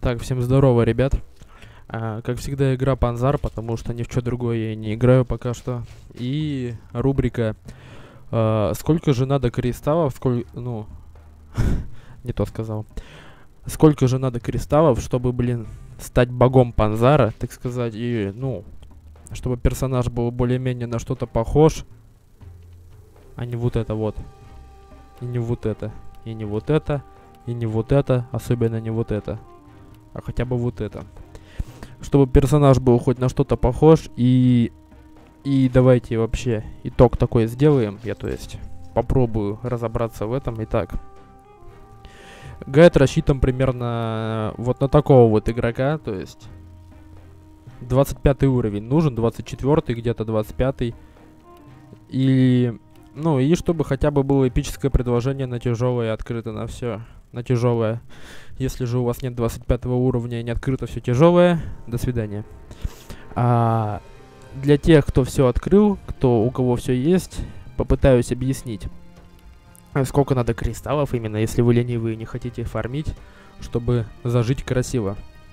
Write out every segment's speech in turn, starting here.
Так, всем здорово, ребят. Как всегда, игра Панзар, потому что ни в что другое я не играю пока что. И рубрика «Сколько же надо кристаллов?» Ну, не то сказал. Сколько же надо кристаллов, чтобы, стать богом Панзара, так сказать, и, чтобы персонаж был более-менее на что-то похож, а не вот это вот. И не вот это. И не вот это. И не вот это. Особенно не вот это. А хотя бы вот это. Чтобы персонаж был хоть на что-то похож. И давайте вообще итог такой сделаем. Я, то есть, попробую разобраться в этом. Итак. Гайд рассчитан примерно вот на такого вот игрока. То есть 25 уровень нужен. 24 где-то 25. И чтобы хотя бы было эпическое предложение на тяжелое, открыто на все. На тяжелое. Если же у вас нет 25 уровня и не открыто все тяжелое, до свидания. А для тех, кто все открыл, у кого все есть, попытаюсь объяснить, сколько надо кристаллов именно, если вы ленивые и не хотите фармить, чтобы зажить красиво.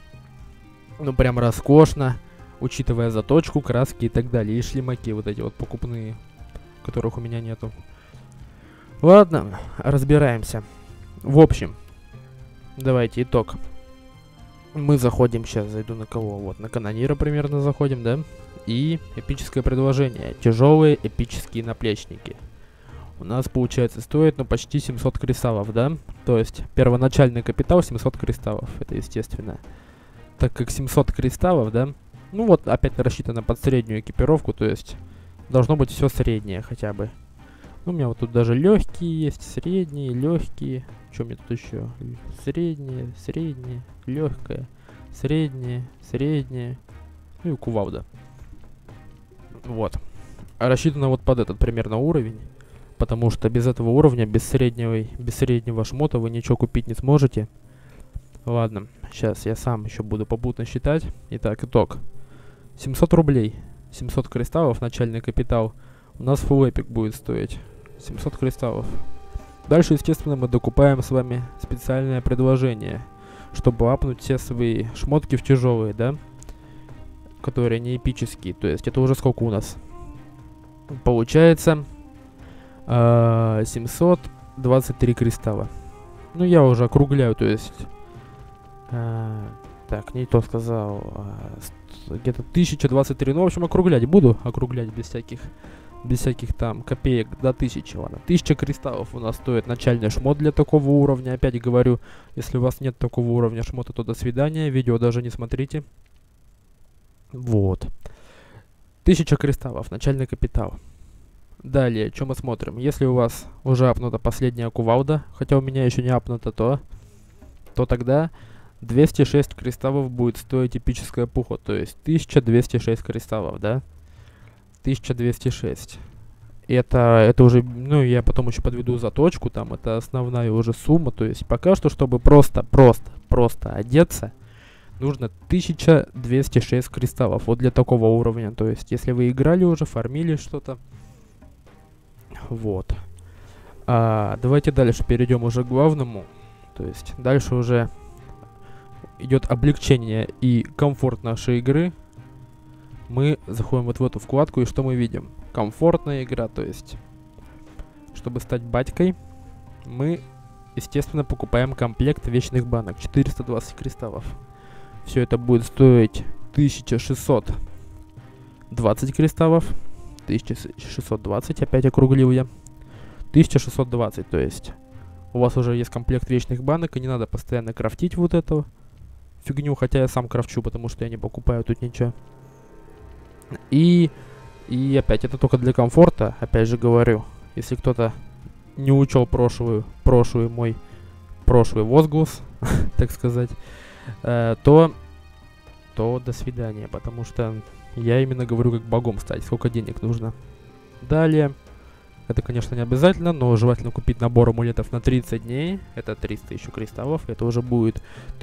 Прям роскошно, учитывая заточку, краски и так далее. И шлемаки вот эти вот покупные, которых у меня нету. Ладно, разбираемся. В общем, давайте итог. Мы заходим, сейчас зайду на кого? Вот, на канонира примерно заходим, да? И эпическое предложение. Тяжелые эпические наплечники. У нас, получается, стоит, почти 700 кристаллов, да? То есть, первоначальный капитал 700 кристаллов. Это естественно. Так как 700 кристаллов, да? Опять рассчитано под среднюю экипировку, то есть, должно быть все среднее хотя бы. У меня вот тут даже легкие есть, средние, легкие. Что мне тут еще? Среднее, легкое, среднее. И кувалда. Вот. Рассчитано вот под этот примерно уровень. Потому что без этого уровня, без среднего шмота вы ничего купить не сможете. Ладно, сейчас я сам еще буду попутно считать. Итак, итог. 700 рублей. 700 кристаллов, начальный капитал. У нас full эпик будет стоить 700 кристаллов. Дальше, естественно, мы докупаем с вами специальное предложение, чтобы апнуть все свои шмотки в тяжелые, да? Которые не эпические. То есть это уже сколько у нас? Получается 723 кристалла. Я уже округляю, то есть... так, не то сказал. Где-то 1023. В общем, округлять буду. Округлять без всяких там копеек до 1000, ладно. 1000 кристаллов у нас стоит начальный шмот для такого уровня. Опять говорю, если у вас нет такого уровня шмота, то до свидания. Видео даже не смотрите. Вот. 1000 кристаллов, начальный капитал. Далее, что мы смотрим? Если у вас уже апнута последняя кувалда, хотя у меня еще не апнута, то тогда 206 кристаллов будет стоить эпическая пуха. То есть 1206 кристаллов, да? 1206. Это уже, я потом еще подведу заточку, там, это основная уже сумма. То есть пока что, чтобы просто одеться, нужно 1206 кристаллов. Вот для такого уровня. То есть, если вы играли уже, фармили что-то. Вот. Давайте дальше перейдем уже к главному. То есть, дальше уже идет облегчение и комфорт нашей игры. Мы заходим вот в эту вкладку, и что мы видим? Комфортная игра, то есть, чтобы стать батькой, мы, естественно, покупаем комплект вечных банок, 420 кристаллов. Все это будет стоить 1620 кристаллов, 1620, опять округлил я, 1620, то есть, у вас уже есть комплект вечных банок, и не надо постоянно крафтить вот эту фигню, хотя я сам крафчу, потому что я не покупаю тут ничего. И опять, это только для комфорта, опять же говорю, если кто-то не учел прошлый возглас, так сказать, то до свидания, потому что я именно говорю, как богом стать, сколько денег нужно. Далее, это, конечно, не обязательно, но желательно купить набор амулетов на 30 дней, это 300 еще кристаллов, это уже будет,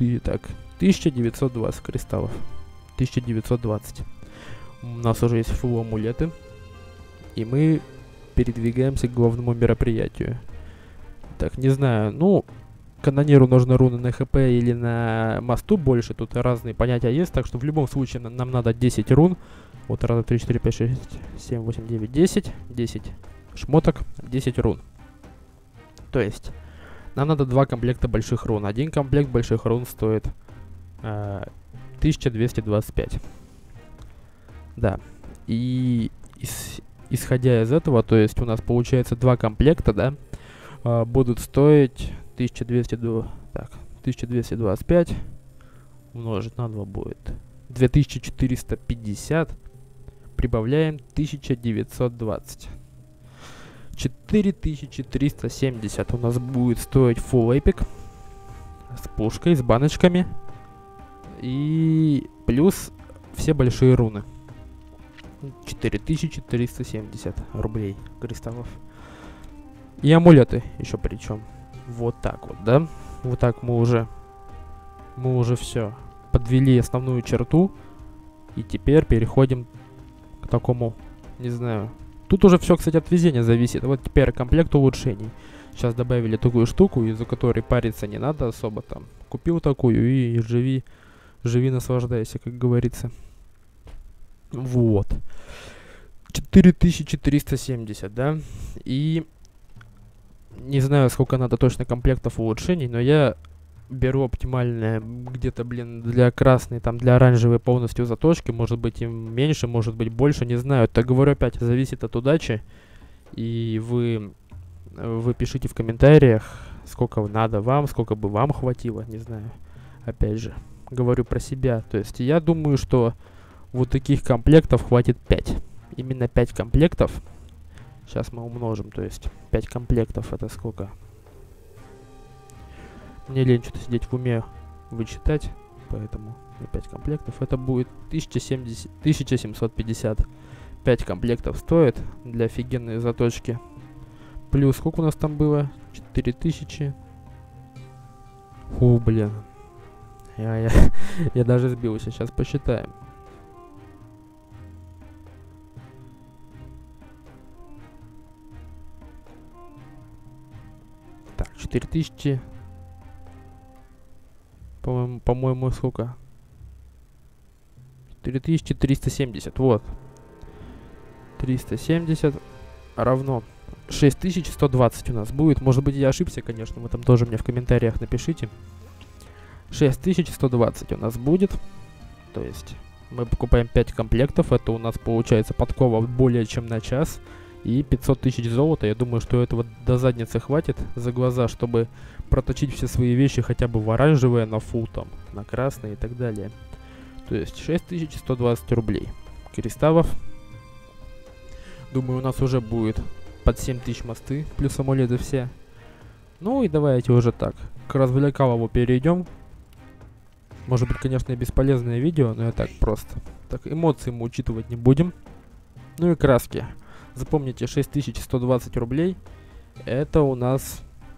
1920 кристаллов, 1920. У нас уже есть фулл амулеты. И мы передвигаемся к главному мероприятию. Так, не знаю, канониру нужны руны на хп или на мосту больше. Тут разные понятия есть. Так что в любом случае нам надо 10 рун. Вот раз, 2, 3, 4, 5, 6, 7, 8, 9, 10. 10 шмоток, 10 рун. То есть нам надо 2 комплекта больших рун. Один комплект больших рун стоит 1225. Да. И исходя из этого, то есть у нас получается 2 комплекта, да, будут стоить 1225 умножить на 2 будет 2450. Прибавляем 1920. 4370 у нас будет стоить Full Epic с пушкой, с баночками. И плюс все большие руны. 4370 рублей кристаллов. И амулеты еще причем. Вот так вот, да? Вот так мы уже все подвели основную черту. И теперь переходим к такому, не знаю. Тут уже все, кстати, от везения зависит. Вот теперь комплект улучшений. Сейчас добавили такую штуку, из-за которой париться не надо особо там. Купил такую и живи, наслаждайся, как говорится. Вот. 4370, да? И не знаю, сколько надо точно комплектов улучшений, но я беру оптимальное где-то, блин, для красной, там, для оранжевой полностью заточки. Может быть, им меньше, может быть, больше, не знаю. Так говорю, опять, зависит от удачи. И вы пишите в комментариях, сколько надо вам, сколько бы вам хватило, не знаю. Опять же, говорю про себя. То есть я думаю, что вот таких комплектов хватит 5. Именно 5 комплектов. Сейчас мы умножим, то есть 5 комплектов это сколько? Мне лень что-то сидеть в уме вычитать, поэтому 5 комплектов это будет 1750. 5 комплектов стоит для офигенной заточки. Плюс сколько у нас там было? 4000. Фу, блин. Я даже сбился, сейчас посчитаем. Так, 4000. По-моему, сколько? 4370, вот. 370 равно 6120 у нас будет. Может быть, я ошибся, конечно, вы там тоже мне в комментариях напишите. 6120 у нас будет. То есть мы покупаем 5 комплектов. Это у нас получается подкова более чем на час. И 500 тысяч золота. Я думаю, что этого до задницы хватит за глаза, чтобы проточить все свои вещи хотя бы в оранжевое, на фул там, на красное и так далее. То есть 6120 рублей кристаллов. Думаю, у нас уже будет под 7000 мосты, плюс амулеты все. Ну и давайте уже так, к развлекалову перейдем. Может быть, конечно, и бесполезное видео, но я так просто. Так, эмоции мы учитывать не будем. Ну и краски. Запомните, 6120 рублей. Это у нас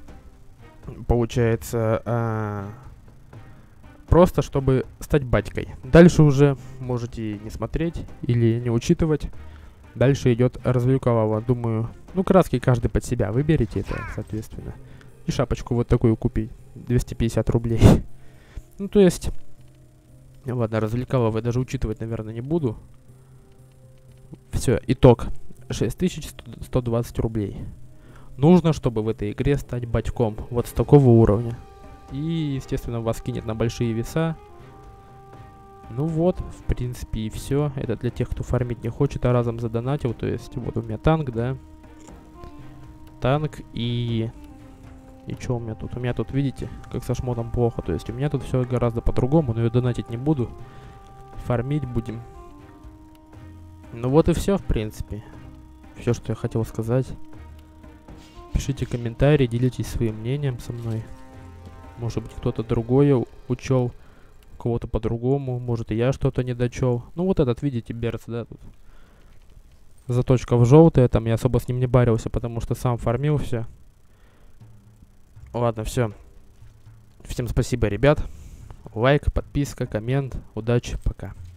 получается просто, чтобы стать батькой. Дальше уже можете не смотреть или не учитывать. Дальше идет развлекалово. Думаю, ну краски каждый под себя выберите это, соответственно. И шапочку вот такую купить. 250 рублей. Ну, то есть... Ладно, развлекалово я даже учитывать, наверное, не буду. Все, итог. 6120 рублей. Нужно, чтобы в этой игре стать батьком. Вот с такого уровня. И, естественно, вас кинет на большие веса. Ну вот, в принципе, и все. Это для тех, кто фармить не хочет, а разом задонатил. То есть, вот у меня танк, да. Танк и... И что у меня тут? У меня тут, видите, как со шмотом плохо. То есть, у меня тут все гораздо по-другому, но я донатить не буду. Фармить будем. Ну вот и все, в принципе. Все, что я хотел сказать. Пишите комментарии, делитесь своим мнением со мной. Может быть, кто-то другое учел, кого-то по-другому. Может, и я что-то не дочел. Ну вот этот, видите, берц, да, тут. Заточка в желтое, там я особо с ним не барился, потому что сам фармил все. Ладно, все. Всем спасибо, ребят. Лайк, подписка, коммент. Удачи, пока.